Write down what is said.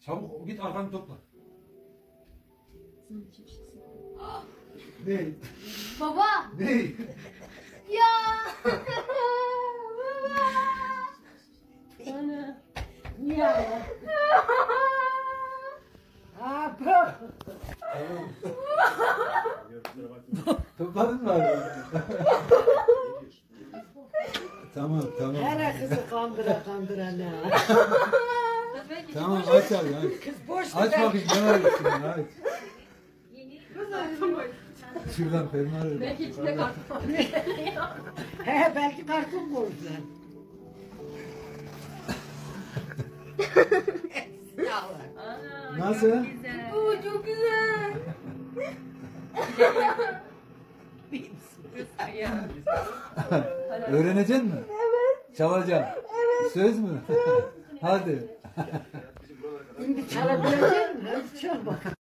Çabuk git arkanı topla. Ne? Baba. Ne? Ya. Baba. Ana. Ya. Abi. Topladın mı abi? Tamam. Her kızı kandıra ne? Tamam aç abi aç. Kız boş Aç ver. bakayım ne var içinde aç. Kız açamayız. Şuradan fermuarı. Belki içinde kartı var. He belki kartın vurdular. Nasıl? Oo çok güzel. Öğrenecek mi? Evet. Çalacağım. Evet. Söz mü? Hadi. Şimdi çalabilecek misin? Hadi çal bakalım.